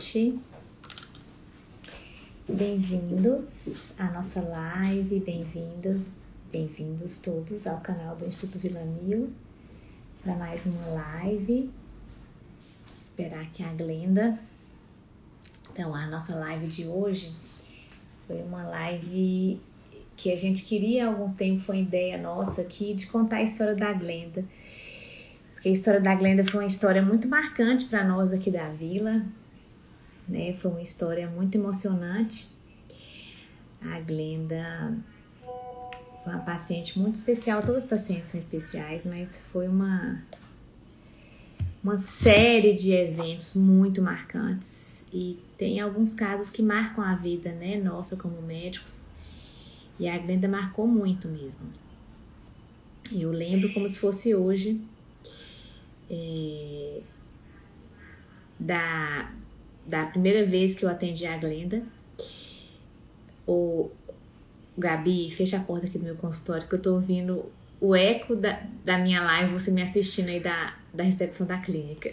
noite. Bem-vindos à nossa live, bem-vindos todos ao canal do Instituto Vila Mil para mais uma live. Esperar aqui a Glenda. Então, a nossa live de hoje foi uma live que a gente queria há algum tempo, foi uma ideia nossa aqui de contar a história da Glenda. Porque a história da Glenda foi uma história muito marcante para nós aqui da vila, né? Foi uma história muito emocionante. A Glenda foi uma paciente muito especial, todas as pacientes são especiais, mas foi uma série de eventos muito marcantes. E tem alguns casos que marcam a vida, né, nossa como médicos. E a Glenda marcou muito mesmo. Eu lembro como se fosse hoje da primeira vez que eu atendi a Glenda. O Gabi, fecha a porta aqui do meu consultório, que eu tô ouvindo o eco da minha live, você me assistindo aí da recepção da clínica.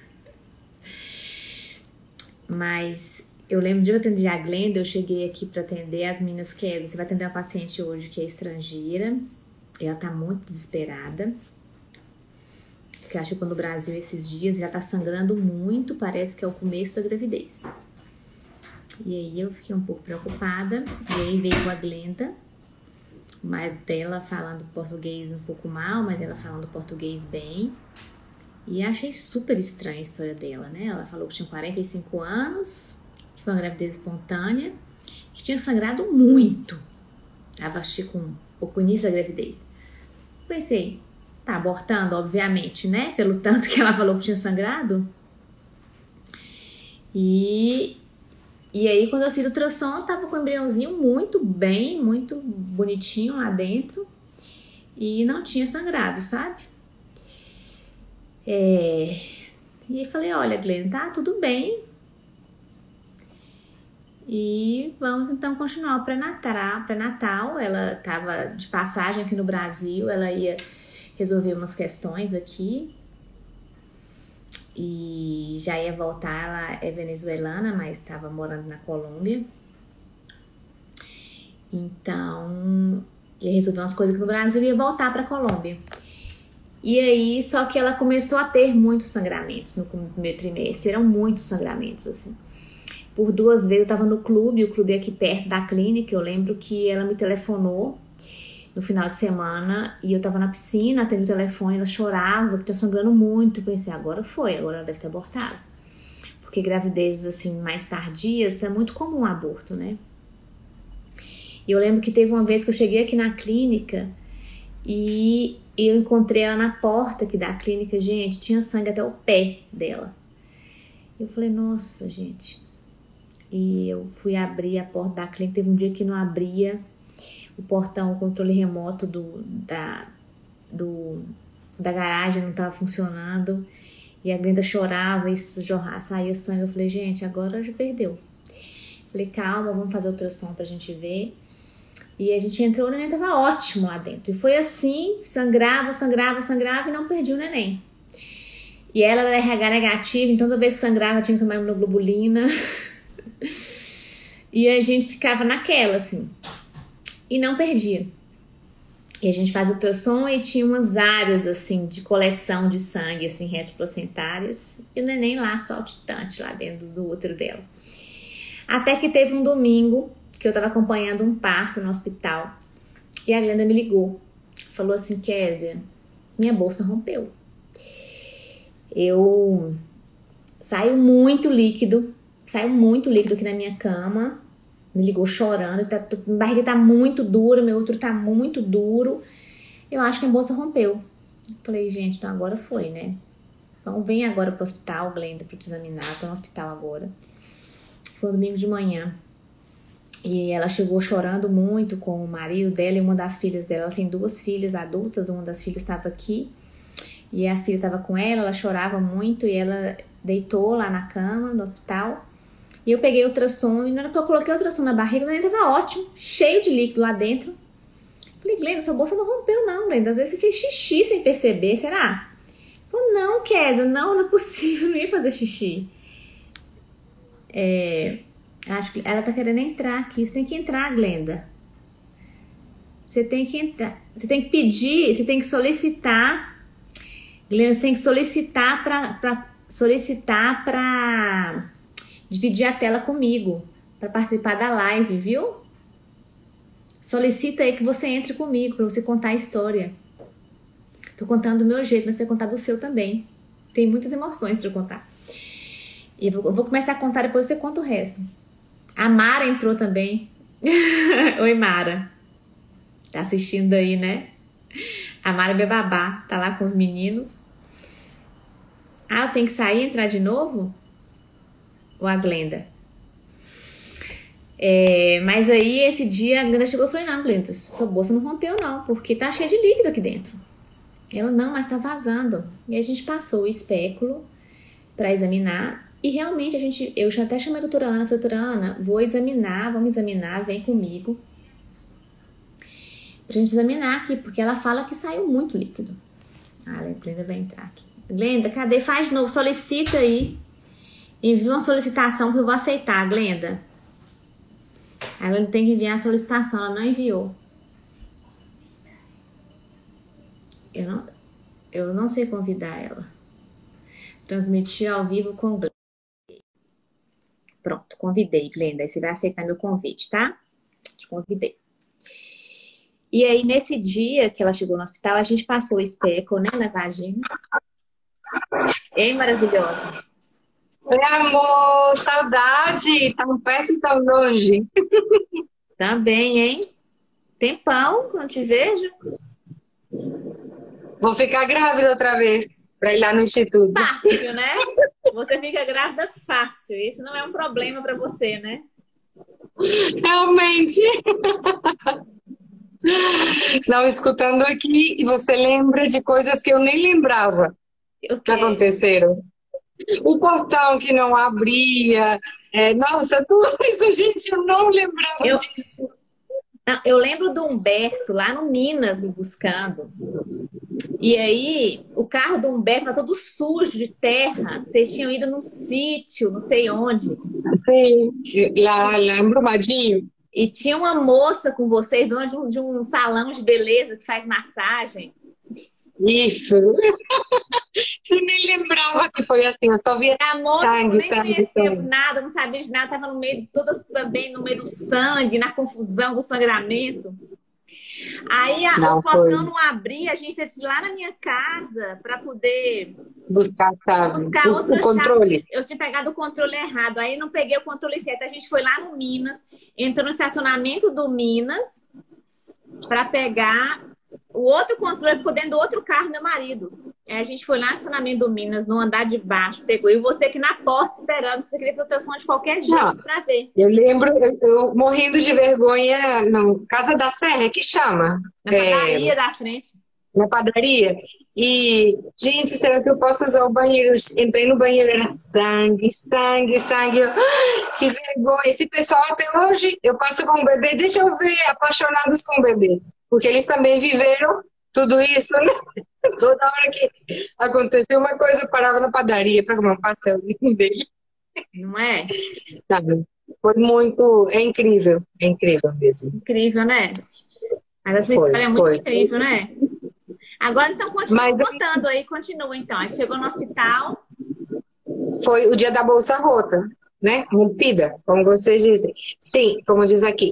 Mas eu lembro de eu atender a Glenda, eu cheguei aqui para atender as meninas que você vai atender uma paciente hoje que é estrangeira. Ela tá muito desesperada. Porque ela chegou no Brasil esses dias e já tá sangrando muito, parece que é o começo da gravidez. E aí eu fiquei um pouco preocupada, e aí veio a Glenda, mas dela falando português um pouco mal, mas ela falando português bem. E achei super estranha a história dela, né? Ela falou que tinha 45 anos, que foi uma gravidez espontânea, que tinha sangrado muito. Tava, acho que com o início da gravidez. Pensei, tá abortando, obviamente, né? Pelo tanto que ela falou que tinha sangrado. E aí, quando eu fiz o ultrassom, tava com o embriãozinho muito bem, muito bonitinho lá dentro. E não tinha sangrado, sabe? E aí falei, olha, Glenda, tá tudo bem. E vamos então continuar o pré-natal. Ela tava de passagem aqui no Brasil, ela ia resolver umas questões aqui. E já ia voltar, ela é venezuelana, mas estava morando na Colômbia. Então, ia resolver umas coisas aqui no Brasil e ia voltar para a Colômbia. E aí, só que ela começou a ter muitos sangramentos no primeiro trimestre. Eram muitos sangramentos, assim. Por 2 vezes eu estava no clube, o clube é aqui perto da clínica. Eu lembro que ela me telefonou no final de semana e eu tava na piscina, atendi o telefone, ela chorava, porque tava sangrando muito. Eu pensei, agora ela deve ter abortado. Porque gravidezes assim mais tardias é muito comum aborto, né? E eu lembro que teve uma vez que eu cheguei aqui na clínica e eu encontrei ela na porta aqui da clínica, gente, tinha sangue até o pé dela. Eu falei, nossa, gente. E eu fui abrir a porta da clínica, teve um dia que não abria o portão, o controle remoto da garagem não estava funcionando. E a Glenda chorava e saía sangue. Eu falei, gente, agora já perdeu. Falei, calma, vamos fazer ultrassom pra gente ver. E a gente entrou, o neném tava ótimo lá dentro. E foi assim, sangrava e não perdi o neném. E ela era RH negativa, então toda vez que sangrava tinha que tomar imunoglobulina. E a gente ficava naquela, assim. E não perdia. E a gente faz ultrassom e tinha umas áreas, assim, de coleção de sangue, assim, retroplacentárias. E o neném lá, saltitante, lá dentro do útero dela. Até que teve um domingo que eu tava acompanhando um parto no hospital. E a Glenda me ligou. Falou assim, Kézia, minha bolsa rompeu. Saiu muito líquido aqui na minha cama. Me ligou chorando, minha barriga tá muito dura, meu útero tá muito duro. Eu acho que a bolsa rompeu. Falei, gente, então agora foi, né? Então vem agora pro hospital, Glenda, pra te examinar. Tô no hospital agora. Foi um domingo de manhã. E ela chegou chorando muito com o marido dela e uma das filhas dela. Ela tem 2 filhas adultas, uma das filhas estava aqui. E a filha estava com ela chorava muito e ela deitou lá na cama, no hospital. E eu peguei o ultrassom e na hora que eu coloquei o ultrassom na barriga, o neném tava ótimo, cheio de líquido lá dentro. Falei, Glenda, sua bolsa não rompeu não, Glenda. Às vezes você fez xixi sem perceber, será? Falei, não, Kézia, não é possível, não ia fazer xixi. Acho que ela tá querendo entrar aqui. Você tem que entrar, Glenda. Você tem que entrar. Você tem que pedir, você tem que solicitar. Glenda, você tem que solicitar para dividir a tela comigo, para participar da live, viu? Solicita aí que você entre comigo para você contar a história. Tô contando do meu jeito, mas você vai contar do seu também. Tem muitas emoções para eu contar. E eu vou começar a contar, depois você conta o resto. A Mara entrou também. Oi, Mara. Tá assistindo aí, né? A Mara Bebabá tá lá com os meninos. Ah, eu tenho que sair e entrar de novo? Ou a Glenda? Mas aí, esse dia, a Glenda chegou e falou, não, Glenda, sua bolsa não rompeu não, porque tá cheia de líquido aqui dentro. Ela, não, mas tá vazando. E a gente passou o espéculo pra examinar. E realmente, eu já até chamei a doutora Ana, falei, doutora Ana, vamos examinar, vem comigo. Pra gente examinar aqui, porque ela fala que saiu muito líquido. Ah, a Glenda vai entrar aqui. Glenda, cadê? Faz de novo, solicita aí. Envia uma solicitação que eu vou aceitar, Glenda. A Glenda tem que enviar a solicitação, ela não enviou. Eu não sei convidar ela. Transmitir ao vivo com Glenda. Pronto, convidei, Glenda. Aí você vai aceitar meu convite, tá? Te convidei. E aí, nesse dia que ela chegou no hospital, a gente passou o espéculo, né, na vagina. Ei, maravilhosa. Oi, amor, saudade, tão perto e tão longe. Também, hein? Tempão que eu não te vejo. Vou ficar grávida outra vez para ir lá no instituto. Fácil, né? Você fica grávida fácil. Isso não é um problema pra você, né? Realmente. Não, escutando aqui, e você lembra de coisas que eu nem lembrava O que quê? aconteceram. O portão que não abria. Nossa, tudo isso, gente, eu não lembrava Eu, disso. eu lembro do Humberto lá no Minas me buscando. E aí, o carro do Humberto tá todo sujo de terra. Vocês tinham ido num sítio, não sei onde. Sim, lá em Brumadinho. E tinha uma moça com vocês, dona de um salão de beleza que faz massagem. Isso. Eu nem lembrava que foi assim, eu só via A moça que eu sangue, nem sangue, conhecia sangue. nada, não sabia de nada, tava no meio, todas também no meio do sangue, na confusão do sangramento. Aí o Não portão foi não abria, a gente teve que ir lá na minha casa para poder buscar a chave, buscar o outra chave, porque controle. eu tinha pegado o controle errado. Aí não peguei o controle certo. A gente foi lá no Minas, entrou no estacionamento do Minas para pegar o outro controle, ficou dentro do outro carro, meu marido. Aí a gente foi lá no estacionamento do Minas, no andar de baixo, pegou. E você aqui na porta esperando, porque você queria filtração de qualquer Não, jeito para ver. eu lembro, eu morrendo de vergonha, não, Casa da Serra, é que chama, Na é, padaria da frente. na padaria. E, gente, será que eu posso usar o banheiro? Entrei no banheiro, era sangue, sangue, sangue. Que vergonha. Esse pessoal até hoje, eu passo com o bebê, deixa eu ver, apaixonados com o bebê. Porque eles também viveram tudo isso, né? Toda hora que aconteceu uma coisa, eu parava na padaria para comer um pastelzinho dele. Não é? Sabe? Foi muito, é incrível mesmo. Incrível, né? Mas essa Foi, história é muito foi. incrível, né? Agora, então, continua Mas contando aí, continua então. Aí chegou no hospital. foi o dia da bolsa rota, né? Rompida, como vocês dizem. Sim, como diz aqui.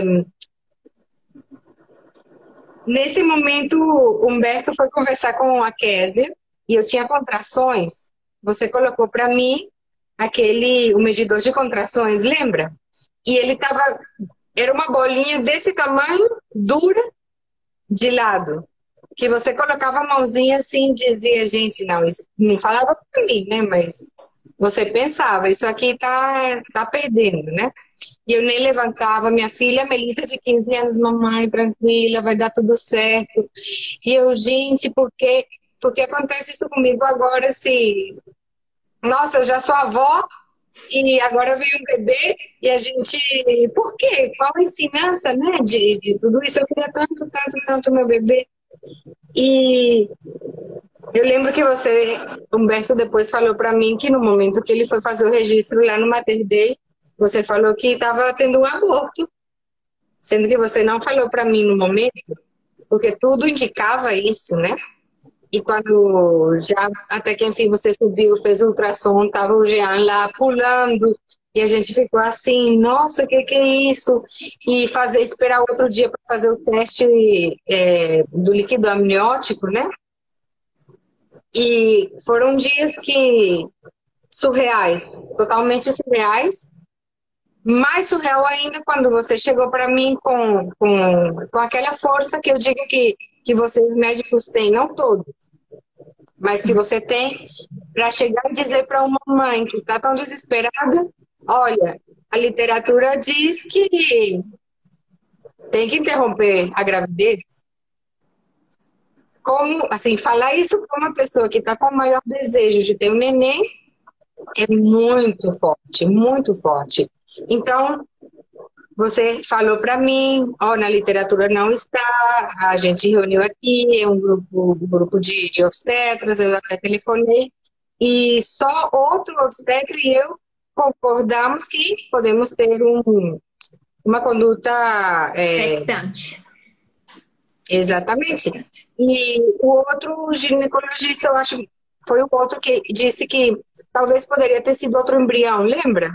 Nesse momento, Humberto foi conversar com a Késia e eu tinha contrações. Você colocou para mim o medidor de contrações, lembra? E ele tava, era uma bolinha desse tamanho, dura, de lado. Que você colocava a mãozinha assim e dizia, gente, não, isso não falava para mim, né? Mas você pensava, isso aqui tá perdendo, né? E eu nem levantava, minha filha, Melissa, de 15 anos, mamãe, tranquila, vai dar tudo certo. E eu, gente, por que acontece isso comigo agora, se... Nossa, eu já sou avó e agora veio um bebê e a gente... Por quê? Qual a ensinança, né, de tudo isso? Eu queria tanto, tanto, tanto meu bebê. E Eu lembro que você, Humberto, depois falou para mim que no momento que ele foi fazer o registro lá no Mater Dei, você falou que estava tendo um aborto, sendo que você não falou para mim no momento, porque tudo indicava isso, né? E quando já, até que enfim você subiu, fez o ultrassom, tava o Jean lá pulando, e a gente ficou assim, nossa, que é isso? E fazer, esperar outro dia para fazer o teste do líquido amniótico, né? E foram dias que surreais, totalmente surreais. Mais surreal ainda quando você chegou para mim com aquela força que eu digo que vocês médicos têm, não todos, mas que você tem para chegar e dizer para uma mãe que está tão desesperada, olha, a literatura diz que tem que interromper a gravidez. Como, assim, falar isso para uma pessoa que está com o maior desejo de ter um neném é muito forte, muito forte. Então, você falou para mim, ó, na literatura não está, a gente reuniu aqui, é um grupo de obstetras, eu até telefonei, e só outro obstetra e eu concordamos que podemos ter uma conduta Expectante. exatamente. E o outro ginecologista, eu acho, foi o outro que disse que talvez poderia ter sido outro embrião, lembra?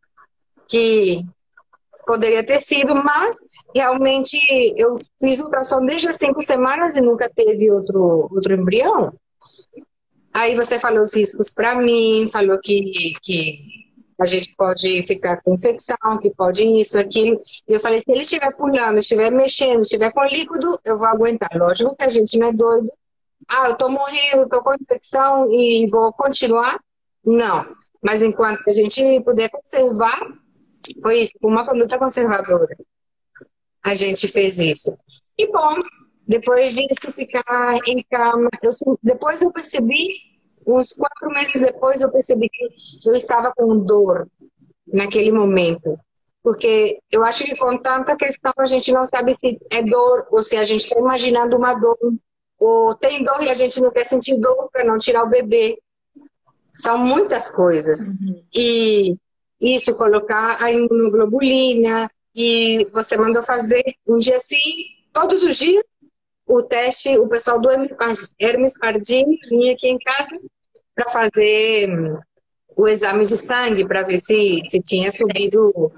Que poderia ter sido, mas realmente eu fiz ultrassom desde as 5 semanas e nunca teve outro embrião. Aí você falou os riscos para mim, falou que a gente pode ficar com infecção, que pode isso, aquilo. E eu falei, se ele estiver pulando, estiver mexendo, estiver com líquido, eu vou aguentar. Lógico que a gente não é doido. Ah, eu tô morrendo, tô com infecção e vou continuar? Não. Mas enquanto a gente puder conservar, foi isso, uma conduta conservadora. A gente fez isso. E bom, depois disso, ficar em cama. Depois eu percebi, uns 4 meses depois, eu percebi que eu estava com dor naquele momento. Porque eu acho que com tanta questão a gente não sabe se é dor ou se a gente está imaginando uma dor. Ou tem dor e a gente não quer sentir dor para não tirar o bebê. São muitas coisas. Uhum. E isso, colocar a imunoglobulina, e você mandou fazer um dia sim, todos os dias, o teste, o pessoal do Hermes Pardini vinha aqui em casa para fazer o exame de sangue, para ver se tinha subido,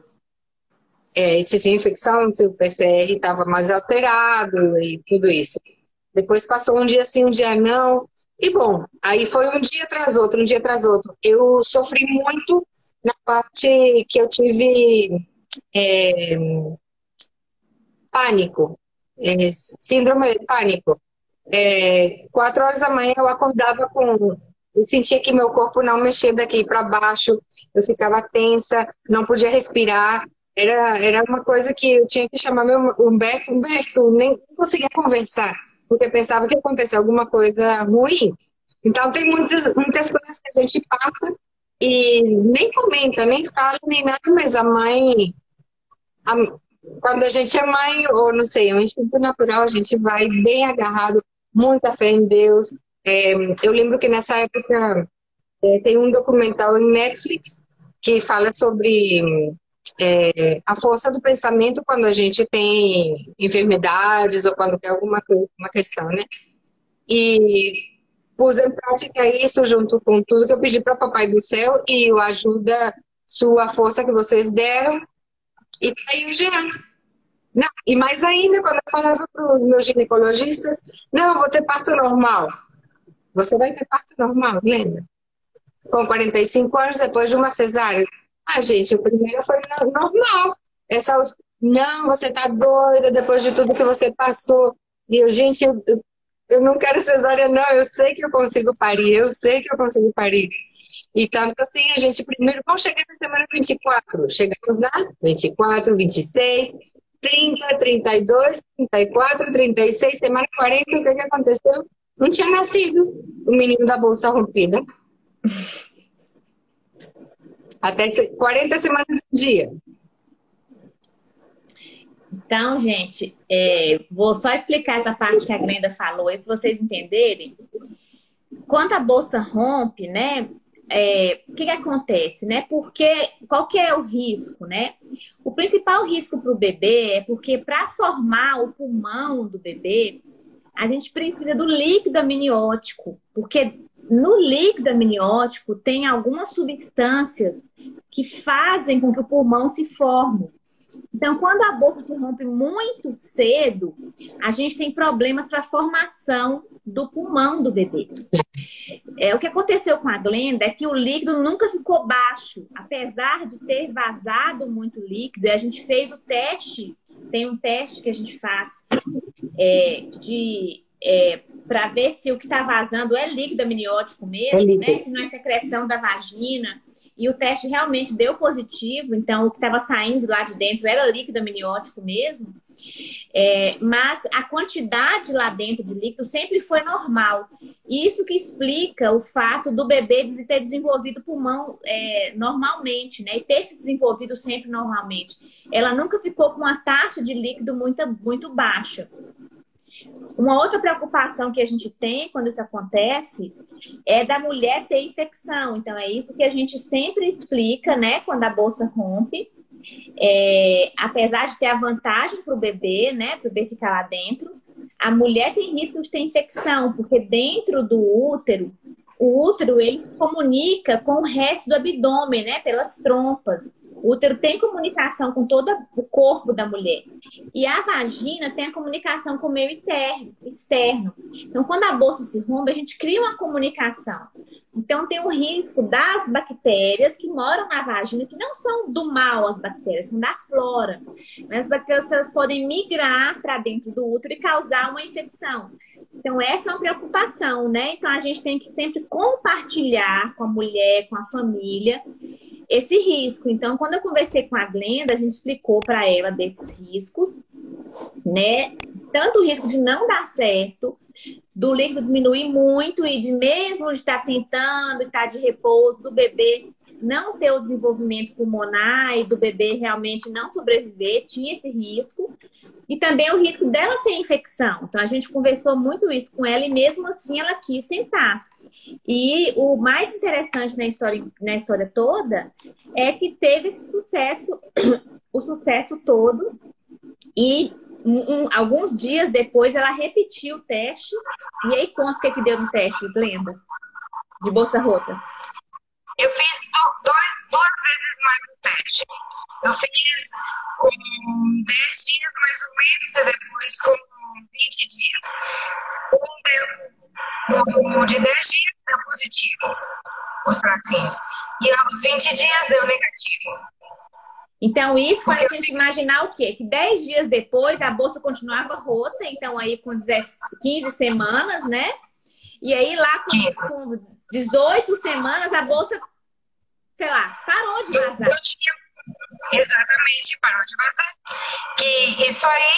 se tinha infecção, se o PCR estava mais alterado e tudo isso. Depois passou um dia sim, um dia não. E bom, aí foi um dia atrás outro, um dia atrás outro. Eu sofri muito na parte que eu tive pânico, síndrome de pânico. 4 horas da manhã eu acordava com. Eu sentia que meu corpo não mexia daqui para baixo, eu ficava tensa, não podia respirar. Era uma coisa que eu tinha que chamar meu Humberto, nem conseguia conversar, porque pensava que ia acontecer alguma coisa ruim. Então, tem muitas coisas que a gente passa e nem comenta, nem fala, nem nada, mas a- quando a gente é mãe, ou não sei, é um instinto natural, a gente vai bem agarrado, muita fé em Deus. Eu lembro que nessa época tem um documental em Netflix que fala sobre a força do pensamento quando a gente tem enfermidades ou quando tem uma questão, né? E pus em prática isso junto com tudo que eu pedi para Papai do Céu e o ajuda, sua força que vocês deram. E tá aí o Jean. Não, e mais ainda, quando eu falava para os meus ginecologistas, não, eu vou ter parto normal. Você vai ter parto normal, lembra? Com 45 anos, depois de uma cesárea. Ah, gente, o primeiro foi normal. Essa outra, não, você tá doida depois de tudo que você passou. E eu, gente, eu não quero cesárea, não. Eu sei que eu consigo parir, eu sei que eu consigo parir. E tanto assim, a gente primeiro, vamos chegar na semana 24. Chegamos na 24, 26, 30, 32, 34, 36, semana 40, o que aconteceu? Não tinha nascido o menino da bolsa rompida. Até 40 semanas por dia. Então, gente, vou só explicar essa parte que a Glenda falou aí para vocês entenderem. quando a bolsa rompe, né? O que acontece, né? Porque qual que é o risco, né? O principal risco para o bebê é porque para formar o pulmão do bebê, a gente precisa do líquido amniótico, porque no líquido amniótico tem algumas substâncias que fazem com que o pulmão se forme. Então, quando a bolsa se rompe muito cedo, a gente tem problemas para a formação do pulmão do bebê. O que aconteceu com a Glenda é que o líquido nunca ficou baixo, apesar de ter vazado muito líquido. E a gente fez o teste, tem um teste que a gente faz para ver se o que está vazando é líquido amniótico mesmo, né? Se não é secreção da vagina. E o teste realmente deu positivo, então o que estava saindo lá de dentro era líquido amniótico mesmo. Mas a quantidade lá dentro de líquido sempre foi normal. Isso que explica o fato do bebê ter desenvolvido pulmão normalmente, né? E ter se desenvolvido sempre normalmente. Ela nunca ficou com uma taxa de líquido muito baixa. Uma outra preocupação que a gente tem quando isso acontece é da mulher ter infecção. Então, é isso que a gente sempre explica, né? Quando a bolsa rompe. Apesar de ter a vantagem para o bebê, né? Para o bebê ficar lá dentro, a mulher tem risco de ter infecção, porque dentro do útero, o útero ele se comunica com o resto do abdômen, né? Pelas trompas. O útero tem comunicação com todo o corpo da mulher. E a vagina tem a comunicação com o meio externo. Então, quando a bolsa se rompe, a gente cria uma comunicação. Então, tem o risco das bactérias que moram na vagina, que não são do mal as bactérias, são da flora. Mas as bactérias elas podem migrar para dentro do útero e causar uma infecção. Então, essa é uma preocupação, né? Então, a gente tem que sempre compartilhar com a mulher, com a família, esse risco. Então, quando eu conversei com a Glenda, a gente explicou para ela desses riscos, né? Tanto o risco de não dar certo, do líquido diminuir muito e de mesmo de estar tentando, estar de repouso, do bebê não ter o desenvolvimento pulmonar e do bebê realmente não sobreviver, tinha esse risco. E também o risco dela ter infecção. Então, a gente conversou muito isso com ela e mesmo assim ela quis tentar. E o mais interessante na história toda é que teve esse sucesso, o sucesso todo. E alguns dias depois ela repetiu o teste. E aí, conta o que deu no teste, Glenda, de bolsa rota. Eu fiz duas vezes mais o teste. Eu fiz com 10 dias mais ou menos e depois com 20 dias. O de 10 dias deu positivo, os tracinhos. E aos 20 dias deu negativo. Então, isso faz a gente imaginar o quê? Que 10 dias depois a bolsa continuava rota, então aí com 15 semanas, né? E aí lá com 18 semanas a bolsa, sei lá, parou de vazar. Exatamente, parou de vazar. Que isso aí,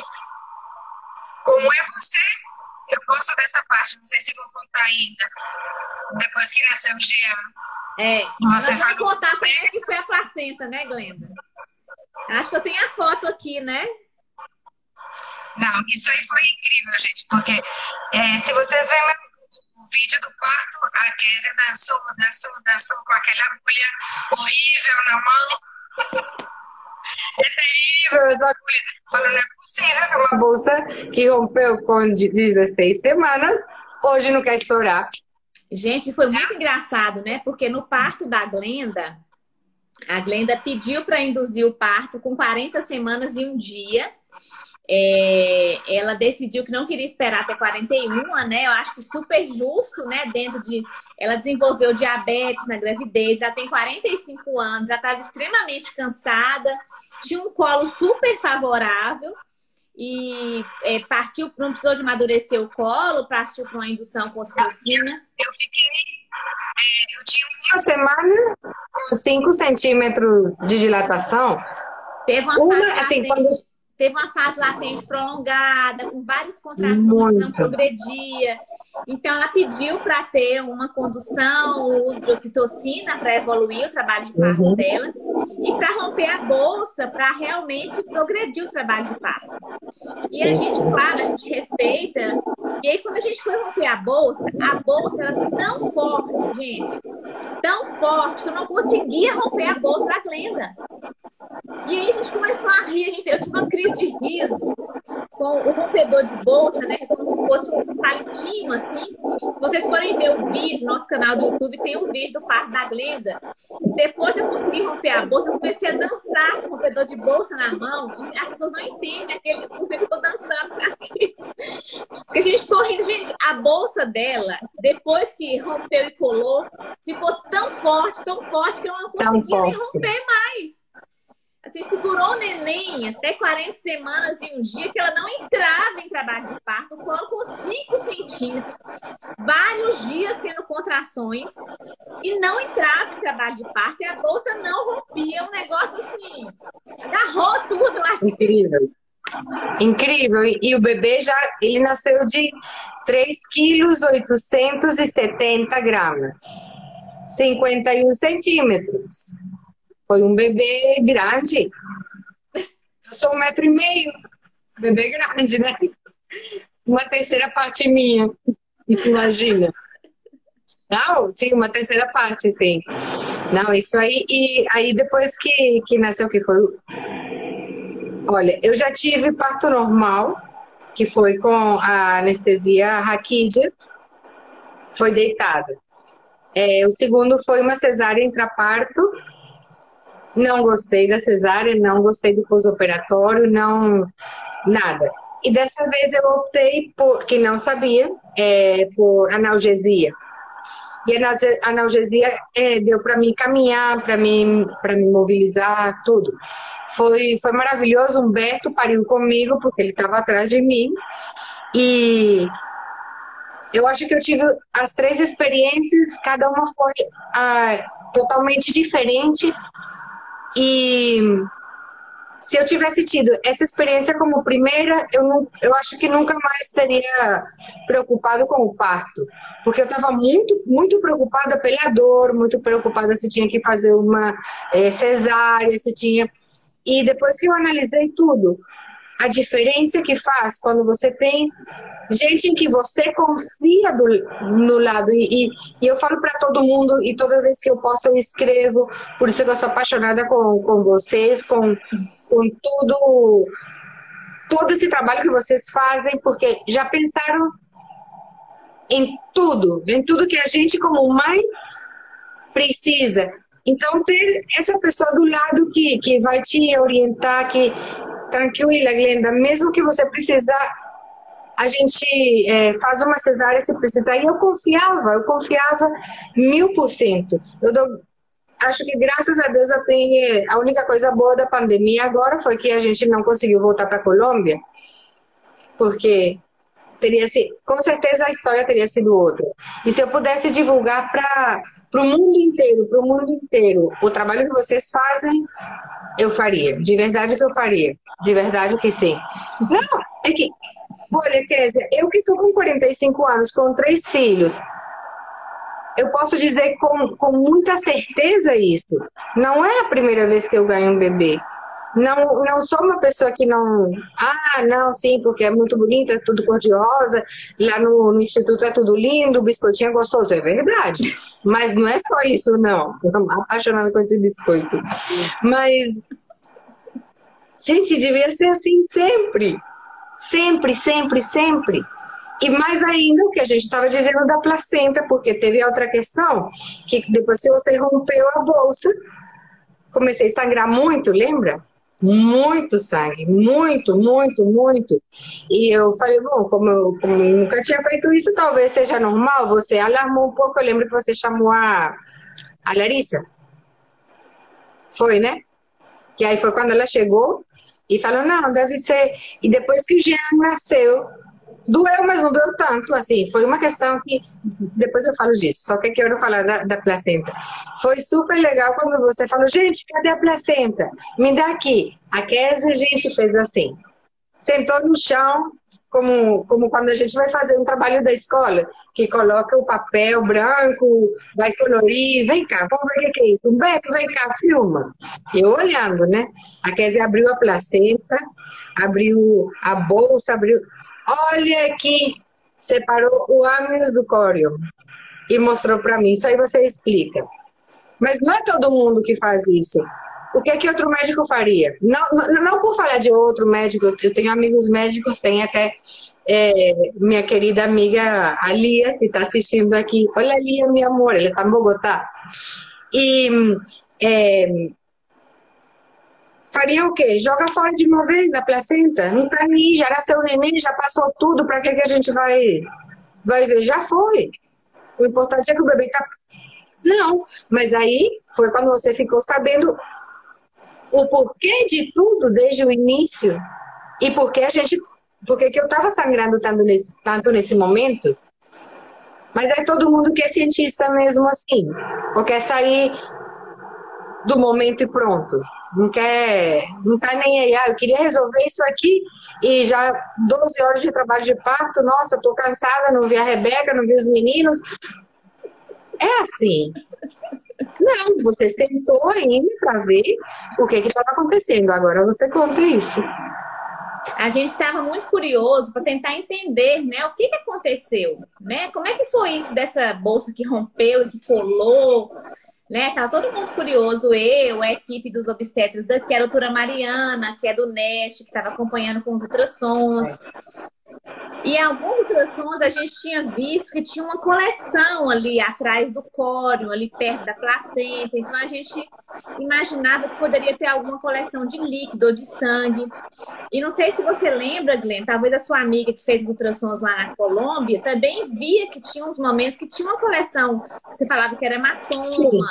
como é você, eu gosto dessa parte, não sei se vou contar ainda. Depois que nasceu o Jean. Você vai contar como é que foi a placenta, né, Glenda? Acho que eu tenho a foto aqui, né? Não, isso aí foi incrível, gente, porque se vocês verem o vídeo do parto, a Kézia dançou com aquela agulha horrível na mão. É terrível essa agulha. Falou, não é possível que uma bolsa que rompeu com 16 semanas, hoje não quer estourar. Gente, foi muito engraçado, né? Porque no parto da Glenda, a Glenda pediu para induzir o parto com 40 semanas e um dia. Ela decidiu que não queria esperar até 41, né? Eu acho que super justo, né? Ela desenvolveu diabetes na gravidez, já tem 45 anos, já estava extremamente cansada, tinha um colo super favorável e partiu, não precisou de amadurecer o colo, partiu para uma indução com ocitocina. Eu tinha uma semana com 5 centímetros de dilatação. Teve uma fase latente prolongada, com várias contrações, não progredia. Então, ela pediu para ter uma condução, o uso de ocitocina para evoluir o trabalho de parto dela e para romper a bolsa, para realmente progredir o trabalho de parto. E a gente, claro, a gente respeita E aí, quando a gente foi romper a bolsa era tão forte, gente, tão forte, que eu não conseguia romper a bolsa da Glenda. E aí a gente começou a rir, eu tive uma crise de riso com o rompedor de bolsa, né? Como se fosse um palitinho, assim. Se vocês forem ver o vídeo, no nosso canal do YouTube tem um vídeo do parto da Glenda. Depois eu consegui romper a bolsa, eu comecei a dançar com o rompedor de bolsa na mão. E as pessoas não entendem por que eu tô dançando aqui. Porque a gente ficou rindo, gente, a bolsa dela, depois que rompeu e colou, ficou tão forte que eu não conseguia nem romper mais. Assim, segurou o neném até 40 semanas e um dia que ela não entrava em trabalho de parto, o colo com 5 centímetros, vários dias tendo contrações e não entrava em trabalho de parto e a bolsa não rompia, um negócio assim, agarrou tudo lá. Incrível. Incrível. E o bebê ele nasceu de 3,870 kg, 51 centímetros. Foi um bebê grande. Eu sou 1,5 m. Bebê grande, né? Uma terceira parte minha. Imagina. Não, sim, uma terceira parte, sim. Não, isso aí. E aí depois que nasceu, que foi... Olha, eu já tive parto normal, que foi com a anestesia raquídea. Foi deitada. O segundo foi uma cesárea intraparto. Não gostei da cesárea, não gostei do pós-operatório, não, nada. E dessa vez eu optei por, que não sabia, por analgesia. E a analgesia deu para mim caminhar, para me mobilizar, tudo. Foi maravilhoso. Humberto pariu comigo, porque ele estava atrás de mim. E eu acho que eu tive as 3 experiências, cada uma foi totalmente diferente. E se eu tivesse tido essa experiência como primeira, eu acho que nunca mais teria preocupado com o parto. Porque eu estava muito, muito preocupada pela dor, muito preocupada se tinha que fazer uma cesárea, se tinha... E depois que eu analisei tudo, a diferença que faz quando você tem gente em que você confia no lado, e eu falo para todo mundo, e toda vez que eu posso eu escrevo, por isso que eu sou apaixonada com vocês, com todo esse trabalho que vocês fazem, porque já pensaram em tudo que a gente como mãe precisa. Então ter essa pessoa do lado que vai te orientar, que tranquila, Glenda, mesmo que você precisar, a gente faz uma cesárea se precisar. E eu confiava 1000%. Acho que graças a Deus a única coisa boa da pandemia agora foi que a gente não conseguiu voltar para a Colômbia, porque com certeza a história teria sido outra. E se eu pudesse divulgar para o mundo inteiro o trabalho que vocês fazem, eu faria. De verdade que eu faria. De verdade que sim. Não, é que... Olha, Kézia, eu que estou com 45 anos, com 3 filhos, eu posso dizer com muita certeza isso. Não é a primeira vez que eu ganho um bebê. Não sou uma pessoa que não... não, sim, porque é muito bonito, é tudo cor-de-rosa, lá no instituto é tudo lindo, o biscoitinho é gostoso, é verdade. Mas não é só isso, não. Eu tô apaixonada com esse biscoito. Mas, gente, devia ser assim sempre. Sempre, sempre, sempre. E mais ainda o que a gente estava dizendo da placenta, porque teve outra questão, que depois que você rompeu a bolsa, comecei a sangrar muito, lembra? Muito sangue, muito, muito, muito. E eu falei, bom, como eu nunca tinha feito isso, talvez seja normal. Você alarmou um pouco, eu lembro que você chamou a Larissa. Foi, né? Que aí foi quando ela chegou e falou, não, deve ser... E depois que o Jean nasceu, doeu, mas não doeu tanto, assim. Foi uma questão que... Depois eu falo disso, só que eu quero falar da placenta. Foi super legal quando você falou, gente, cadê a placenta? Me dá aqui. A Kézia, a gente fez assim. Sentou no chão, como quando a gente vai fazer um trabalho da escola, que coloca o papel branco, vai colorir, vem cá, vamos ver o que é isso. Humberto, vem cá, filma. Eu olhando, né? A Kézia abriu a placenta, abriu a bolsa, abriu... Olha que separou o âmnios do córeo e mostrou para mim. Isso aí você explica. Mas não é todo mundo que faz isso. O que é que outro médico faria? Não por falar de outro médico, eu tenho amigos médicos, tem até minha querida amiga a Lia, que está assistindo aqui. Olha a Lia, meu amor, ela está em Bogotá. E faria o quê? Joga fora de uma vez a placenta? Não tá aí, já era seu neném, já passou tudo, para que a gente vai ver? Já foi. O importante é que o bebê tá... Não, mas aí foi quando você ficou sabendo o porquê de tudo desde o início e por que que eu estava sangrando tanto nesse momento. Mas é todo mundo que é cientista mesmo assim, ou quer sair do momento e pronto. Não tá nem aí, eu queria resolver isso aqui e já 12 horas de trabalho de parto, nossa, tô cansada, não vi a Rebeca, não vi os meninos. É assim. Não, você sentou ainda para ver o que estava acontecendo. Agora você conta isso. A gente estava muito curioso para tentar entender, né, o que aconteceu, né? Como é que foi isso dessa bolsa que rompeu e que colou, né? Tava todo mundo curioso, eu, a equipe dos obstetras daqui, a doutora Mariana, que é do Neste, que estava acompanhando com os ultrassons. E alguns ultrassons a gente tinha visto que tinha uma coleção ali atrás do córeo, ali perto da placenta. Então a gente imaginava que poderia ter alguma coleção de líquido ou de sangue. E não sei se você lembra, Glenn, talvez a sua amiga que fez os ultrassons lá na Colômbia também via que tinha uns momentos que tinha uma coleção, você falava que era hematoma. Sim.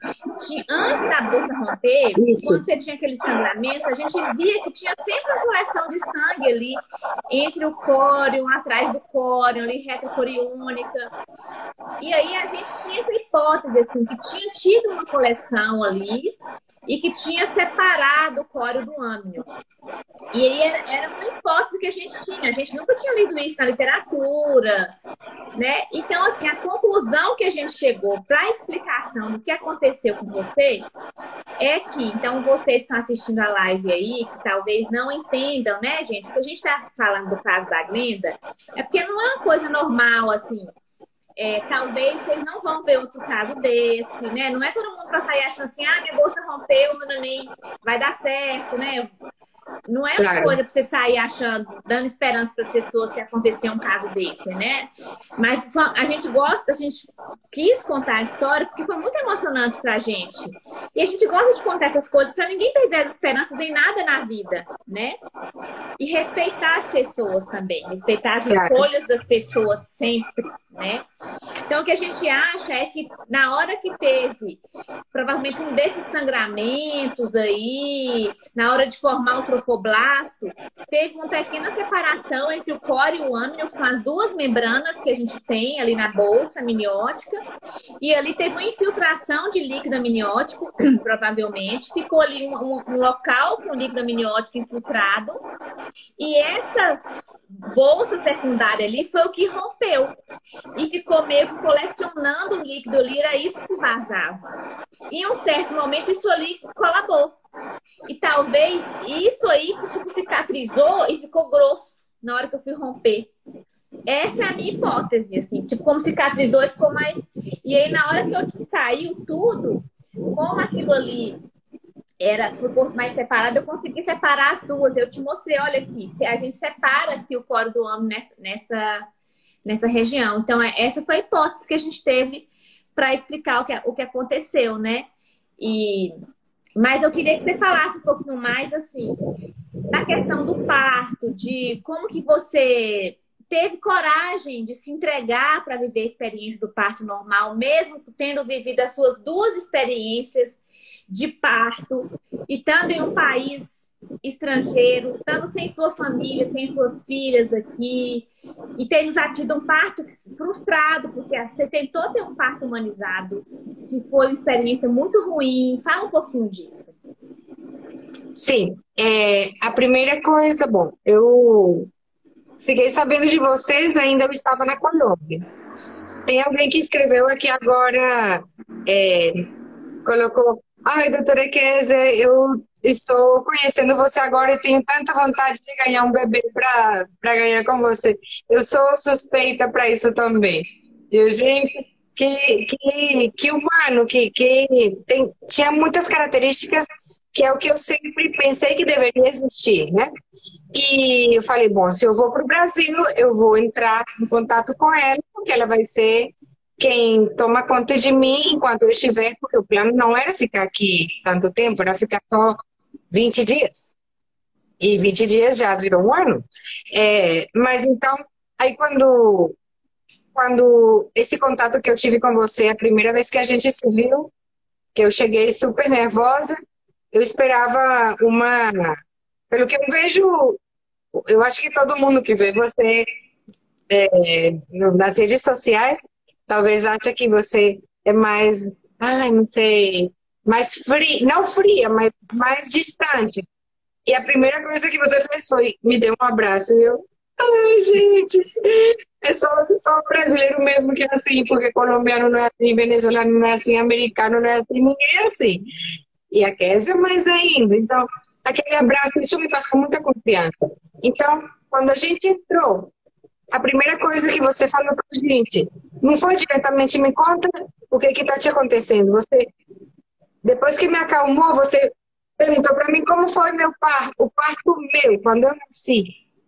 Antes da bolsa romper, Isso. quando você tinha aqueles sangramentos, a gente via que tinha sempre uma coleção de sangue ali entre o córeo, atrás do córeo, ali retrocoriônica. E aí a gente tinha essa hipótese, assim, que tinha tido uma coleção ali e que tinha separado o córeo do âmnio. E aí era uma hipótese que a gente nunca tinha lido isso na literatura, né? Então, assim, a conclusão que a gente chegou para a explicação do que aconteceu com você é que, então, vocês estão assistindo a live aí, que talvez não entendam, né, gente? O que a gente está falando do caso da Glenda é porque não é uma coisa normal, assim. Talvez vocês não vão ver outro caso desse, né? Não é todo mundo para sair achando assim, minha bolsa rompeu, meu neném vai dar certo, né? Não é uma coisa para você sair achando, dando esperança para as pessoas se acontecer um caso desse, né? Mas a gente quis contar a história porque foi muito emocionante para a gente. E a gente gosta de contar essas coisas para ninguém perder as esperanças em nada na vida, né? E respeitar as pessoas também, respeitar as escolhas das pessoas sempre, né? Então, o que a gente acha é que na hora que teve provavelmente um desses sangramentos aí, na hora de formar o trofoblasto, teve uma pequena separação entre o córeo e o âmnio, que são as duas membranas que a gente tem ali na bolsa amniótica, e ali teve uma infiltração de líquido amniótico, provavelmente, ficou ali um local com líquido amniótico infiltrado, e essas bolsa secundária ali foi o que rompeu e ficou meio que colecionando o líquido ali, era isso que vazava. E em um certo momento isso ali colabou. E talvez isso aí tipo, cicatrizou e ficou grosso na hora que eu fui romper. Essa é a minha hipótese, assim, tipo, como cicatrizou e ficou mais. E aí, na hora que eu tipo, saiu tudo, como aquilo ali era pro corpo mais separado, eu consegui separar as duas. Eu te mostrei, olha aqui, a gente separa aqui o coro do âmnio nessa região. Então, essa foi a hipótese que a gente teve para explicar o que aconteceu, né? Mas eu queria que você falasse um pouquinho mais, assim, da questão do parto, de como que você teve coragem de se entregar para viver a experiência do parto normal, mesmo tendo vivido as suas duas experiências de parto e estando em um país estrangeiro, estando sem sua família, sem suas filhas aqui, e tendo já tido um parto frustrado, porque você tentou ter um parto humanizado, que foi uma experiência muito ruim. Fala um pouquinho disso. Sim, a primeira coisa, bom, eu fiquei sabendo de vocês, ainda eu estava na Colômbia. Tem alguém que escreveu aqui agora, colocou, ai, doutora Kézia, estou conhecendo você agora e tenho tanta vontade de ganhar um bebê para ganhar com você. Eu sou suspeita para isso também. Eu, gente, que humano, tinha muitas características que é o que eu sempre pensei que deveria existir, né? E eu falei, bom, se eu vou para o Brasil, eu vou entrar em contato com ela, porque ela vai ser quem toma conta de mim enquanto eu estiver, porque o plano não era ficar aqui tanto tempo, era ficar só 20 dias. E 20 dias já virou um ano. Mas então, aí quando esse contato que eu tive com você, a primeira vez que a gente se viu, que eu cheguei super nervosa, eu esperava pelo que eu vejo, eu acho que todo mundo que vê você nas redes sociais, talvez ache que você é mais, ai, não sei, mais fria, não fria, mas mais distante. E a primeira coisa que você fez foi me deu um abraço. E eu, ai, gente, é só brasileiro mesmo que é assim, porque colombiano não é assim, venezuelano não é assim, americano não é assim, ninguém é assim. E a Kézia mais ainda. Então, aquele abraço, isso me passou muita confiança. Então, quando a gente entrou, a primeira coisa que você falou pra gente, não foi diretamente me conta o que está te acontecendo. Você, depois que me acalmou, você perguntou para mim como foi meu parto, o parto meu, quando eu nasci.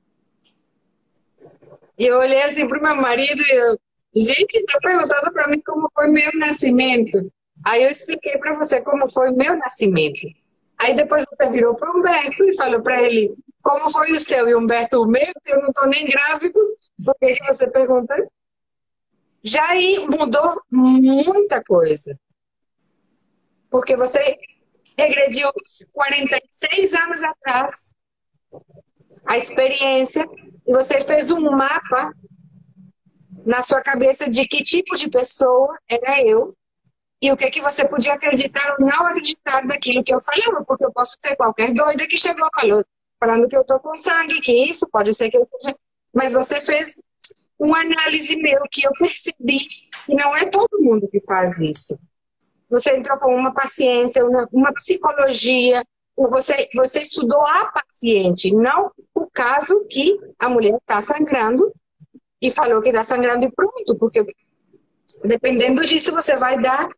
E eu olhei assim pro meu marido e eu, gente, tá perguntando para mim como foi meu nascimento. Aí eu expliquei para você como foi o meu nascimento. Aí depois você virou para o Humberto e falou para ele como foi o seu. E o Humberto, o meu, eu não estou nem grávido, porque que você pergunta? Já aí mudou muita coisa. Porque você regrediu 46 anos atrás a experiência e você fez um mapa na sua cabeça de que tipo de pessoa era eu e o que você podia acreditar ou não acreditar daquilo que eu falava, porque eu posso ser qualquer doida que chegou falando que eu tô com sangue, que isso pode ser que eu seja... Mas você fez uma análise meu que eu percebi que não é todo mundo que faz isso. Você entrou com uma paciência, uma psicologia, você estudou a paciente, não o caso que a mulher está sangrando e falou que está sangrando e pronto, porque dependendo disso você vai dar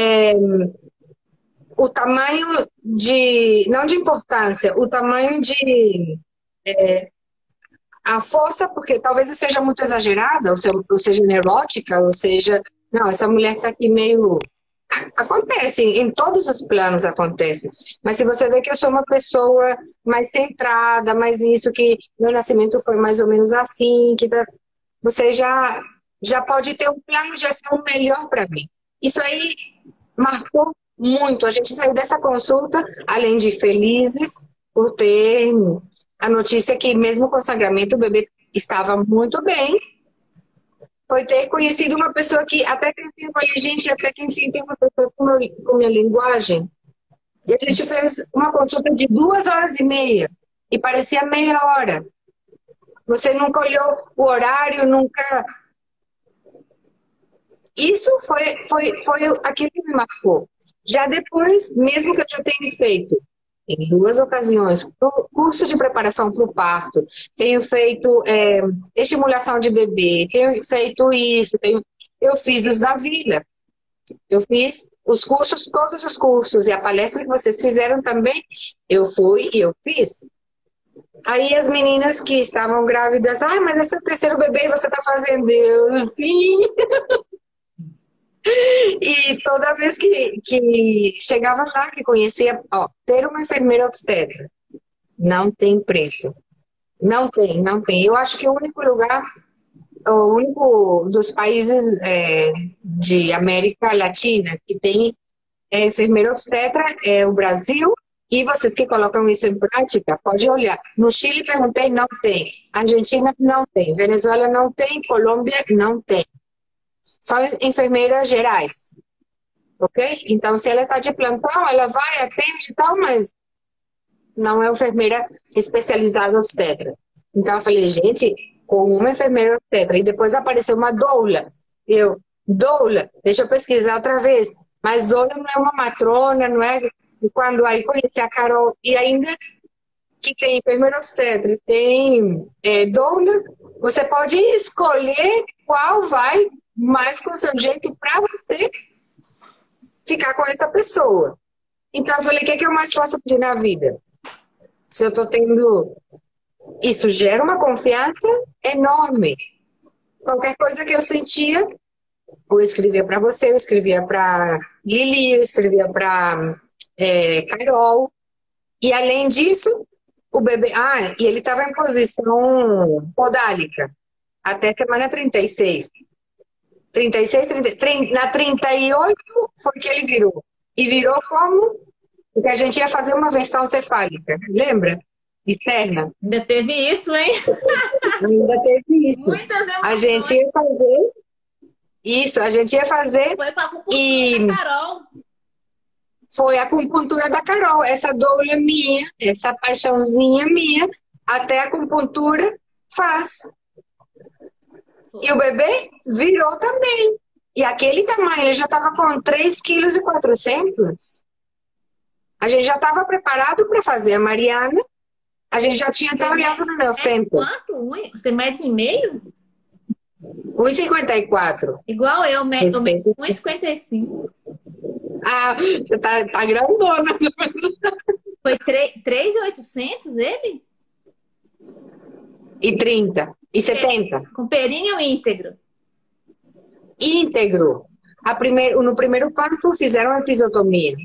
o tamanho não de importância, o tamanho de a força, porque talvez seja muito exagerada, ou seja neurótica, ou seja, não, essa mulher está aqui meio... Acontece, em todos os planos acontece. Mas se você vê que eu sou uma pessoa mais centrada, mais isso, que meu nascimento foi mais ou menos assim, você já pode ter um plano de ação melhor para mim. Isso aí marcou muito. A gente saiu dessa consulta, além de felizes, por ter a notícia que mesmo com o sangramento o bebê estava muito bem. Foi ter conhecido uma pessoa que até que enfim, eu falei, gente, até que enfim tem uma pessoa com minha linguagem. E a gente fez uma consulta de 2 horas e meia e parecia meia hora. Você nunca olhou o horário, nunca... Isso foi aquilo que me marcou. Já depois, mesmo que eu já tenha feito em 2 ocasiões, curso de preparação para o parto, tenho feito estimulação de bebê, tenho feito isso, eu fiz os da vida. Eu fiz os cursos, todos os cursos, e a palestra que vocês fizeram também, eu fui e eu fiz. Aí as meninas que estavam grávidas, mas esse é o terceiro bebê e você está fazendo? Eu, sim. E toda vez que chegava lá, que conhecia, ter uma enfermeira obstetra, não tem preço. Não tem, não tem. Eu acho que o único dos países de América Latina que tem enfermeira obstetra é o Brasil. E vocês que colocam isso em prática, pode olhar. No Chile, perguntei, não tem. Argentina, não tem. Venezuela, não tem. Colômbia, não tem. São enfermeiras gerais, ok? Então, se ela está de plantão, ela vai, atende e tal, mas não é enfermeira especializada obstetra. Então, eu falei, gente, com uma enfermeira obstetra, e depois apareceu uma doula. Doula, deixa eu pesquisar outra vez. Mas doula não é uma matrona, não é quando aí conheci a Carol, e ainda que tem enfermeira obstetra, tem doula, você pode escolher qual vai mais com o seu jeito para você ficar com essa pessoa. Então eu falei, o que é que eu mais posso pedir na vida? Se eu tô tendo... Isso gera uma confiança enorme. Qualquer coisa que eu sentia, eu escrevia para você, eu escrevia para Lili, eu escrevia para Carol. E além disso, o bebê... Ah, e ele estava em posição podálica até semana 36. 36, 30, na 38 foi que ele virou. E virou como? Porque a gente ia fazer uma versão cefálica, lembra? Externa. Ainda teve isso, hein? Ainda teve isso. Muitas emoções. A gente ia fazer isso, a gente ia fazer. Foi com a acupuntura da Carol. Foi a acupuntura da Carol, essa doula minha, essa paixãozinha minha, até a acupuntura faz. E o bebê virou também. E aquele tamanho, ele já estava com 3,4 kg. A gente já estava preparado para fazer a Mariana. A gente já tinha até olhado no meu centro. Quanto? Você mede 1,5? 1,54. Igual eu, medo 1,55. Ah, você tá grandona. Foi 3.800 ele? E 30. E 70. Com períneo íntegro. Íntegro. No primeiro parto fizeram a episiotomia.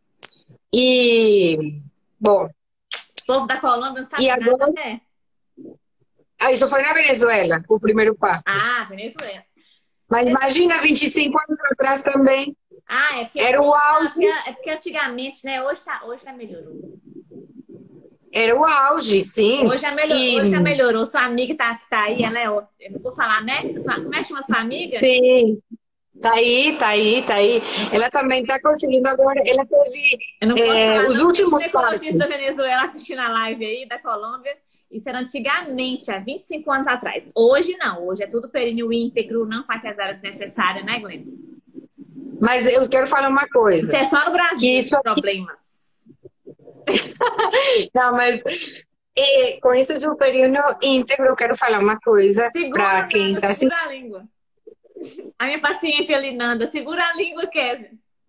E, bom... O povo da Colômbia não sabe agora... nada, né? Ah, isso foi na Venezuela, o primeiro parto. Ah, Venezuela. Mas imagina, 25 anos atrás também. Ah, é porque... Era o auge. É porque antigamente, né? Hoje tá melhorou. Era o auge, sim. Hoje já melhorou. Sua amiga que tá aí, ela eu não vou falar, né? Como é que chama sua amiga? Sim. Tá aí. Ela também tá conseguindo agora. Ela teve os últimos passos. Da Venezuela assistindo a live aí, da Colômbia. Isso era antigamente, há 25 anos atrás. Hoje não. Hoje é tudo períneo íntegro, não faz cesárea desnecessária, né, Glenn? Mas eu quero falar uma coisa. Isso é só no Brasil, esses problemas. Não, mas com isso de um períneo íntegro, eu quero falar uma coisa para quem tá assistindo. Segura a língua. A minha paciente ali, Nanda, segura a língua, Kézia.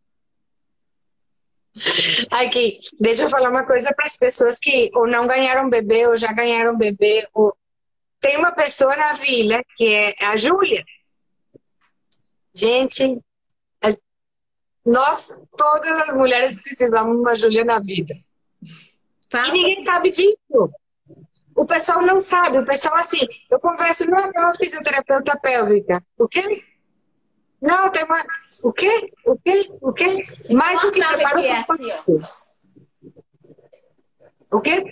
Aqui, deixa eu falar uma coisa para as pessoas que ou não ganharam bebê ou já ganharam bebê. Tem uma pessoa na vila que é a Júlia. Gente, nós, todas as mulheres, precisamos de uma Júlia na vida. E ninguém sabe disso. O pessoal não sabe. O pessoal, assim, eu converso, não é uma fisioterapeuta pélvica. O quê? Não, tem uma... O quê? Mais o que prepara o parto. O quê?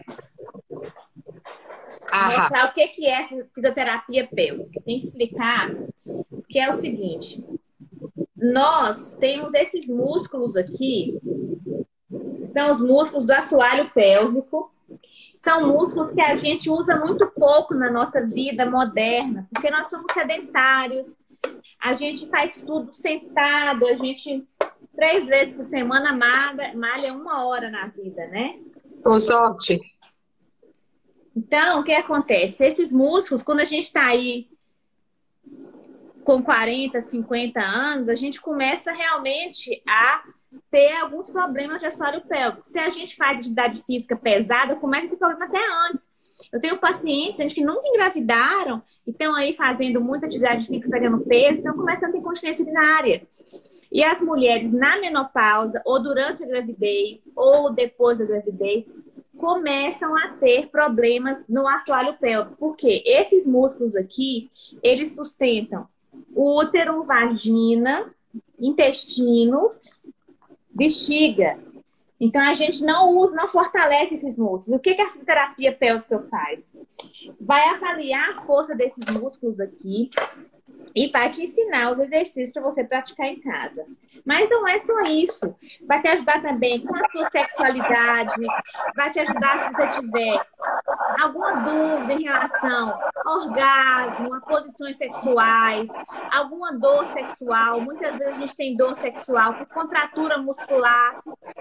Mostrar o que é fisioterapia pélvica. Tem que explicar que é o seguinte. Nós temos esses músculos aqui, são os músculos do assoalho pélvico. São músculos que a gente usa muito pouco na nossa vida moderna, porque nós somos sedentários, a gente faz tudo sentado, a gente 3 vezes por semana malha 1 hora na vida, né? Com sorte. Então, o que acontece? Esses músculos, quando a gente está aí com 40, 50 anos, a gente começa realmente a ter alguns problemas de assoalho pélvico. Se a gente faz atividade física pesada, começa a ter problema até antes. Eu tenho pacientes, gente que nunca engravidaram e estão aí fazendo muita atividade física, pegando peso, então começam a ter incontinência urinária. E as mulheres na menopausa, ou durante a gravidez, ou depois da gravidez, começam a ter problemas no assoalho pélvico. Por quê? Esses músculos aqui, eles sustentam útero, vagina, intestinos, bexiga. Então, a gente não fortalece esses músculos. O que a fisioterapia pélvica faz? Vai avaliar a força desses músculos aqui e vai te ensinar os exercícios para você praticar em casa. Mas não é só isso. Vai te ajudar também com a sua sexualidade, vai te ajudar se você tiver alguma dúvida em relação ao orgasmo, a posições sexuais, alguma dor sexual. Muitas vezes a gente tem dor sexual por contratura muscular.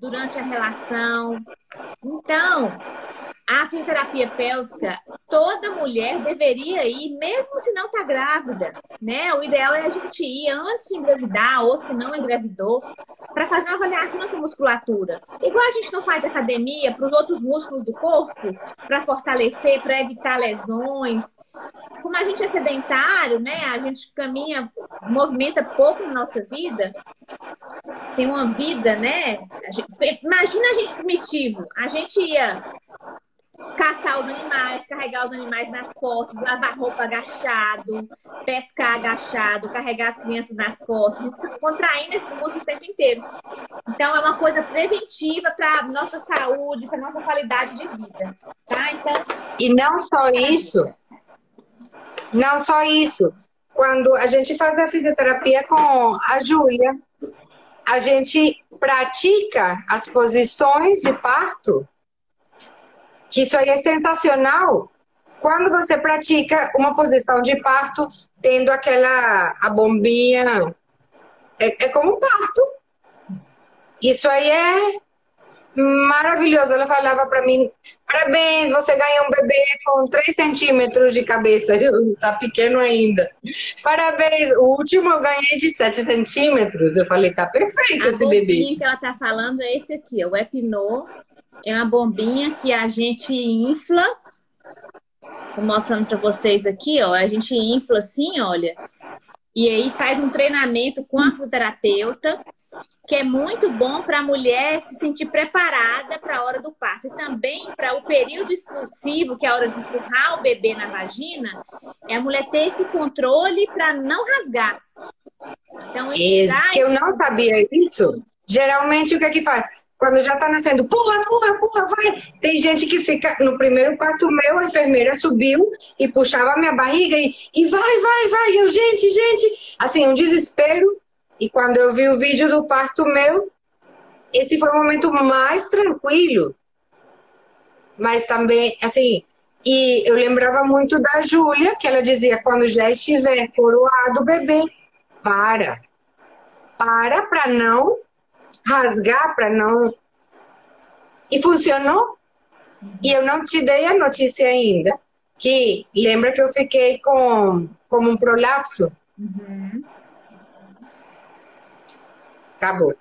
durante a relação. Então, a fisioterapia pélvica, toda mulher deveria ir, mesmo se não está grávida, né? O ideal é a gente ir antes de engravidar, ou se não engravidou, para fazer uma avaliação dessa musculatura. Igual a gente não faz academia para os outros músculos do corpo, para fortalecer, para evitar lesões. Como a gente é sedentário, né? A gente caminha, movimenta pouco na nossa vida, tem uma vida, né? Imagina a gente primitivo, a gente ia caçar os animais, carregar os animais nas costas, lavar roupa agachado, pescar agachado, carregar as crianças nas costas, contraindo esse músculo o tempo inteiro. Então, é uma coisa preventiva para nossa saúde, para nossa qualidade de vida, tá? Então, E não só isso, não só isso. Quando a gente faz a fisioterapia com a Júlia, a gente pratica as posições de parto, que isso aí é sensacional. Quando você pratica uma posição de parto, tendo a bombinha, é como um parto. Isso aí é maravilhoso. Ela falava para mim, parabéns, você ganhou um bebê com 3 centímetros de cabeça. Tá pequeno ainda. Parabéns, o último eu ganhei de 7 centímetros. Eu falei, tá perfeito esse bebê. A bombinha que ela tá falando é esse aqui, o Epinô. É uma bombinha que a gente infla. Tô mostrando para vocês aqui, ó. A gente infla assim, olha. E aí faz um treinamento com a fisioterapeuta, que é muito bom para a mulher se sentir preparada para a hora do parto. E também para o período expulsivo, que é a hora de empurrar o bebê na vagina, é a mulher ter esse controle para não rasgar. Então, que eu não sabia isso. Geralmente, o que é que faz? Quando já tá nascendo, pula, vai. Tem gente que fica, no primeiro parto meu, a enfermeira subiu e puxava a minha barriga e vai. Eu, gente, assim, um desespero. E quando eu vi o vídeo do parto meu, esse foi o momento mais tranquilo. Mas também, assim, e eu lembrava muito da Júlia, que ela dizia, quando já estiver coroado o bebê, para não rasgar, para não... E funcionou. E eu não te dei a notícia ainda, que lembra que eu fiquei como um prolapso? Uhum. Acabou.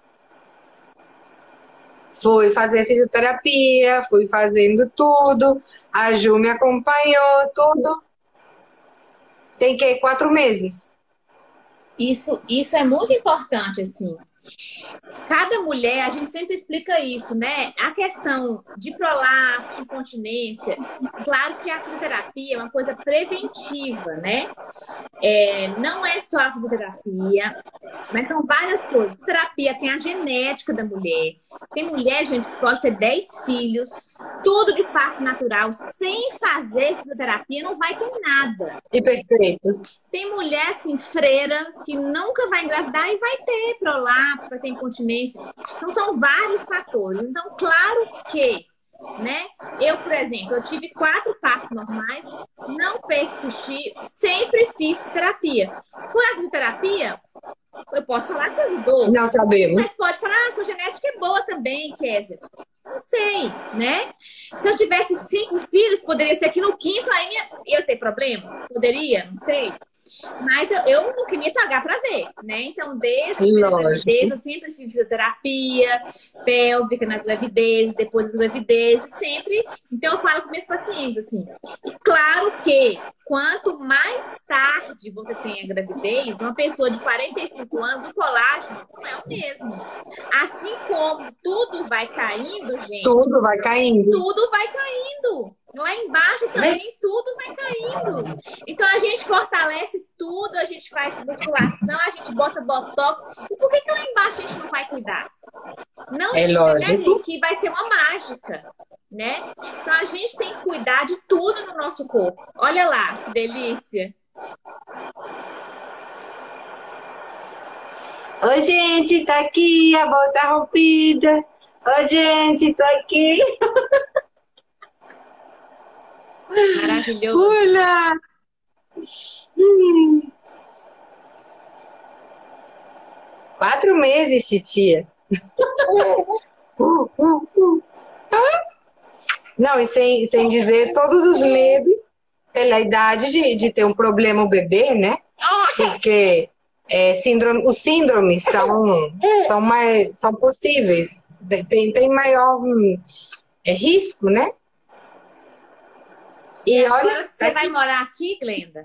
Fui fazer fisioterapia, fui fazendo tudo, a Ju me acompanhou, tudo. Tem que 4 meses. Isso é muito importante, assim. Cada mulher, a gente sempre explica isso, né? A questão de prolapso, de incontinência, claro que a fisioterapia é uma coisa preventiva, né? Não é só a fisioterapia, mas são várias coisas. Fisioterapia tem a genética da mulher. Tem mulher, gente, que pode ter 10 filhos, tudo de parto natural, sem fazer fisioterapia, não vai ter nada. E perfeito. Tem mulher, assim, freira, que nunca vai engravidar e vai ter prolapso, vai ter incontinência. Então, são vários fatores. Então, claro que, né? Eu, por exemplo, eu tive 4 partos normais, não perco xixi, sempre fiz terapia. Foi a fisioterapia? Eu posso falar que ajudou. Não sabemos. Mas pode falar, sua genética é boa também, Kézia. Não sei, né? Se eu tivesse 5 filhos, poderia ser que no quinto aí eu ter problema? Poderia, não sei. Mas eu não queria pagar para ver, né? Então, desde a gravidez, eu sempre fiz fisioterapia pélvica nas gravidezes, depois das gravidezes, sempre. Então, eu falo com meus pacientes, assim. E claro que quanto mais tarde você tem a gravidez, uma pessoa de 45 anos, o colágeno não é o mesmo. Assim como tudo vai caindo, gente. Tudo vai caindo. Tudo vai caindo. Lá embaixo também tudo vai caindo. Então a gente fortalece tudo, a gente faz musculação, a gente bota botox. E por que lá embaixo a gente não vai cuidar? Não é lógico que vai ser uma mágica, né? Então a gente tem que cuidar de tudo no nosso corpo. Olha lá, que delícia. Oi, gente, tá aqui a bolsa rompida. Oi, gente, tô aqui. Maravilhoso. Olá! 4 meses, titia. Não, e sem dizer todos os medos pela idade de ter um problema o bebê, né? Porque os síndromes são possíveis. Tem maior risco, né? E agora você vai morar aqui, Glenda?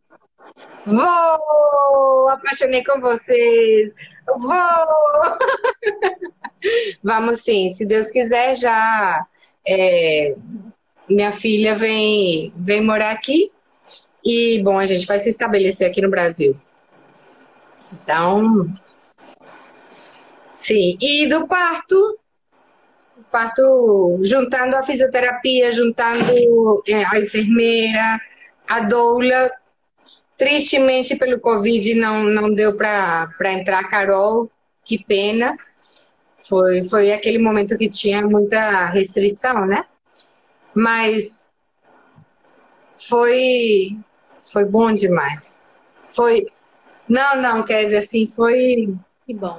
Vou! Apaixonei com vocês! Vou! Vamos sim, se Deus quiser, já minha filha vem morar aqui e, bom, a gente vai se estabelecer aqui no Brasil. Então, sim. E do parto juntando a fisioterapia, juntando a enfermeira, a doula. Tristemente, pelo Covid, não deu para entrar a Carol, que pena. Foi aquele momento que tinha muita restrição, né? Mas foi bom demais. Não, quer dizer assim, foi... Que bom.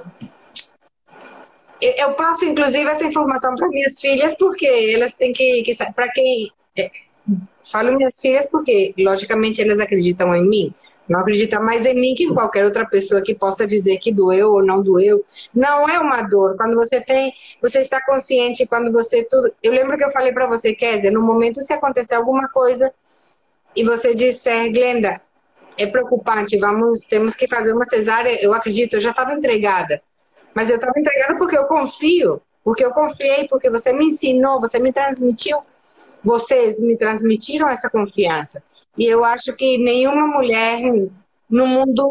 Eu passo, inclusive, essa informação para minhas filhas, porque elas têm que para quem... Falo minhas filhas porque, logicamente, elas acreditam em mim. Não acredita mais em mim que em qualquer outra pessoa que possa dizer que doeu ou não doeu. Não é uma dor. Quando você está consciente, quando você... Eu lembro que eu falei para você, Kézia, no momento se acontecer alguma coisa e você disser, Glenda, é preocupante, temos que fazer uma cesárea, eu acredito, eu já estava entregada. Mas eu estava entregada porque eu confio, porque eu confiei, porque você me ensinou, você me transmitiu, vocês me transmitiram essa confiança. E eu acho que nenhuma mulher no mundo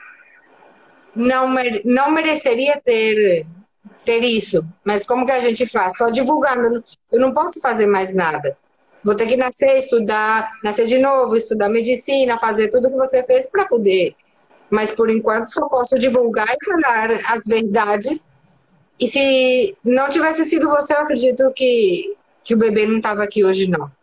não mereceria ter isso. Mas como que a gente faz? Só divulgando. Eu não posso fazer mais nada. Vou ter que nascer, estudar, nascer de novo, estudar medicina, fazer tudo que você fez para poder. Mas por enquanto só posso divulgar e falar as verdades. E se não tivesse sido você, eu acredito que o bebê não estava aqui hoje, não.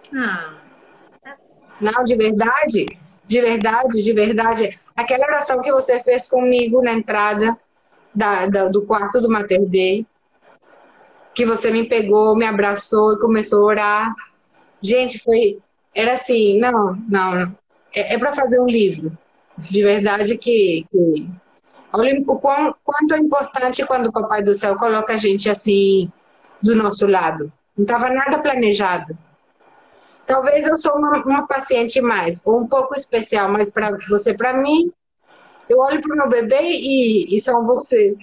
Não, de verdade, de verdade, de verdade. Aquela oração que você fez comigo na entrada do quarto do Mater Dei, que você me pegou, me abraçou e começou a orar. Gente, era assim, não. É para fazer um livro. De verdade que olha o quanto é importante quando o Papai do Céu coloca a gente assim do nosso lado. Não estava nada planejado. Talvez eu sou uma paciente mais, ou um pouco especial, mas para você, para mim, eu olho para o meu bebê e são vocês.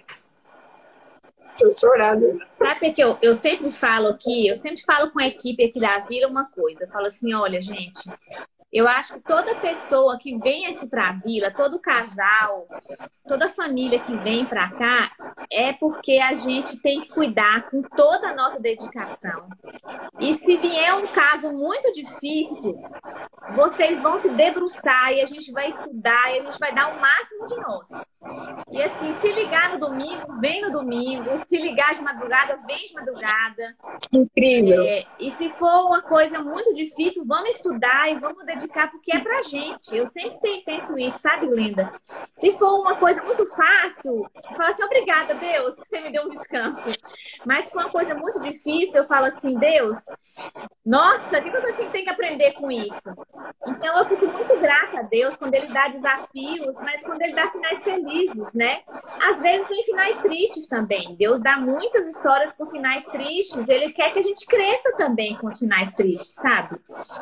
Estou chorando. Sabe que eu sempre falo aqui, eu sempre falo com a equipe aqui da Vila uma coisa. Eu falo assim, olha, gente, eu acho que toda pessoa que vem aqui para a Vila, todo casal, toda família que vem para cá, é porque a gente tem que cuidar com toda a nossa dedicação. E se vier um caso muito difícil, vocês vão se debruçar e a gente vai estudar e a gente vai dar o máximo de nós. E assim, se ligar no domingo, vem no domingo. Se ligar de madrugada, vem de madrugada. Incrível. E se for uma coisa muito difícil, vamos estudar e vamos dedicar, porque é pra gente. Eu sempre penso isso, sabe, Glenda? Se for uma coisa muito fácil, eu falo assim, obrigada, Deus, que você me deu um descanso. Mas se for uma coisa muito difícil, eu falo assim, Deus, nossa, o que eu tenho que aprender com isso? Então eu fico muito grata a Deus quando Ele dá desafios, mas quando Ele dá finais felizes, né? Às vezes tem finais tristes também. Deus dá muitas histórias com finais tristes. Ele quer que a gente cresça também com os finais tristes, sabe?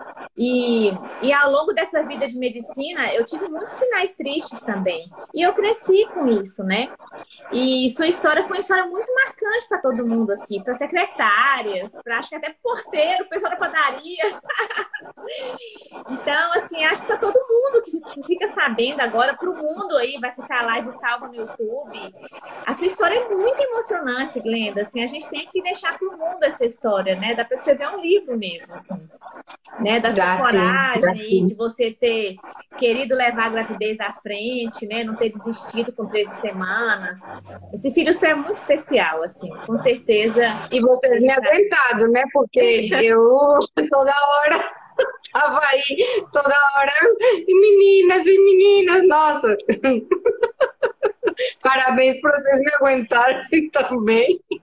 E ao longo dessa vida de medicina, eu tive muitos finais tristes também. E eu cresci com isso, né? E sua história foi uma história muito marcante para todo mundo aqui, para secretárias, para acho que até porteiro, pessoal da padaria. Então, assim, acho que para todo mundo que fica sabendo agora, para o mundo aí, vai ficar live salva no YouTube. A sua história é muito emocionante, Glenda. Assim, a gente tem que deixar para o mundo essa história, né? Dá para escrever um livro mesmo, assim. Né? Da sua coragem aí, de você ter querido levar a gravidez à frente, né? Não ter desistido com 13 semanas. Esse filho seu é muito especial, assim, com certeza. E vocês me aguentado, né? Porque eu toda hora tava aí, toda hora, e meninas, nossa. Parabéns por vocês me aguentarem também.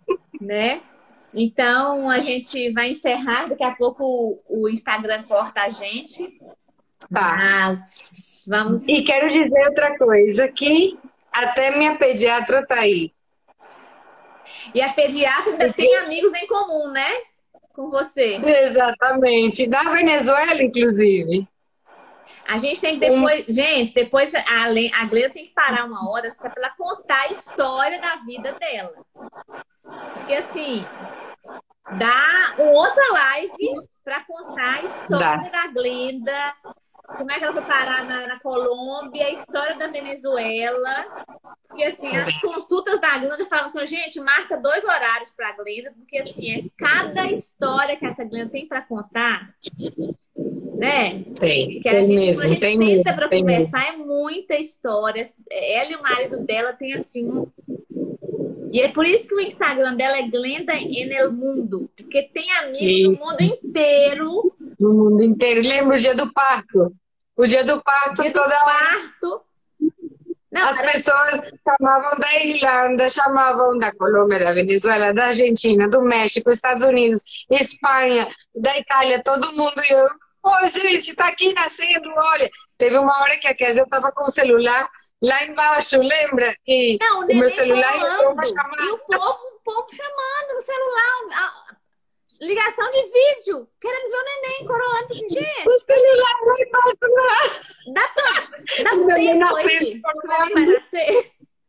né? Então a gente vai encerrar, daqui a pouco o Instagram corta a gente, Tá. mas vamos. E quero dizer outra coisa, que até minha pediatra tá aí. E a pediatra ainda tem amigos em comum, né? Com você. Exatamente. Da Venezuela, inclusive. A gente tem que depois, gente, depois a Glenda tem que parar uma hora só para ela contar a história da vida dela. Porque assim, dá outra live para contar a história da Glenda, como é que ela foi parar na Colômbia, a história da Venezuela. Porque assim, as consultas da Glenda falavam assim, gente, marca 2 horários para a Glenda, porque assim, é cada história que essa Glenda tem para contar, né? Tem, Que a tem gente, mesmo, quando a gente tem senta mesmo, para tem mesmo. conversar, é muita história. Ela e o marido dela tem assim. E é por isso que o Instagram dela é Glenda en el Mundo, porque tem amigo no E mundo inteiro. no mundo inteiro. Lembra o dia do parto? O dia do parto, Dia do toda hora. parto. Não, As pessoas chamavam da Irlanda, chamavam da Colômbia, da Venezuela, da Argentina, do México, Estados Unidos, Espanha, da Itália, todo mundo. E eu, pô, gente, tá aqui nascendo, olha. Teve uma hora que a Kézia estava com o celular lá embaixo, lembra? E não, o o meu neném celular entrou uma rolando. E chamada. o povo chamando no celular. Ligação de vídeo. Querendo ver o neném coroando. Assim, O gente, celular lá embaixo, lá. dá O neném tempo nascendo. aí que o neném vai nascer.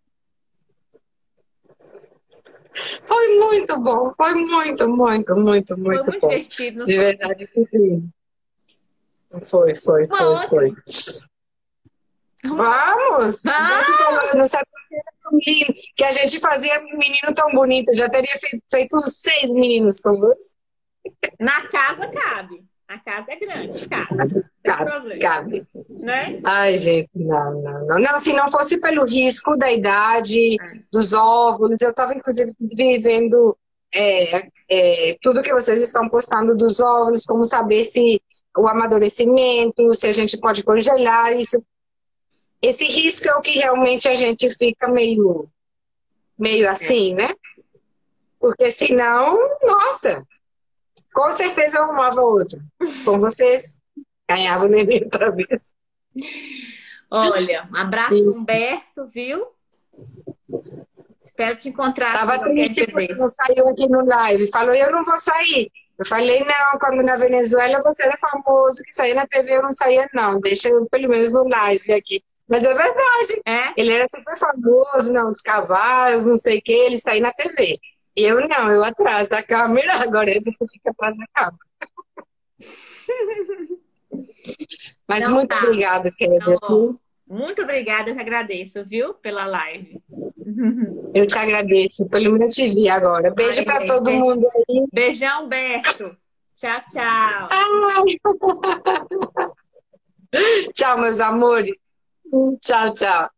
Foi muito bom, foi muito, muito, muito, Foi muito muito bom. divertido, não De foi? verdade que sim. Foi, foi, Foi foi, foi. ótimo. Vamos! O Beto falou, Ah, eu não sabia que era tão lindo, que a gente fazia um menino tão bonito. Eu já teria feito uns 6 meninos com você. na casa cabe. A casa é grande, cabe. Não tem Cabe, problema, cabe. né? Ai, gente, não, não, não. Não, se não fosse pelo risco da idade, dos óvulos, eu estava, inclusive, vivendo tudo que vocês estão postando dos óvulos, como saber se o amadurecimento, se a gente pode congelar isso. Esse risco é o que realmente a gente fica meio assim, né? Porque senão, nossa, com certeza eu arrumava outro. Com vocês, ganhava o neném outra vez. Olha, um abraço do Humberto, viu? Espero te encontrar aqui Tava qualquer triste dia porque desse. não saiu aqui no live. Falou, eu não vou sair. Eu falei, não, quando na Venezuela você era famoso, que saía na TV, eu não saía, não. Deixa eu pelo menos no live aqui. Mas é verdade. É? Ele era super famoso, não, os cavalos, não sei o que, ele saía na TV. E eu não, eu atrás da câmera, agora você fica atrás da câmera. Mas Não, muito tá. obrigada, Então, Kézia. ó, muito obrigada, eu que agradeço, viu? Pela live. Eu te agradeço, pelo menos te vi agora. Beijo Ai, para todo gente. mundo aí. Beijão, Berto. Tchau, tchau. Ai. Tchau, meus amores. Tchau, tchau.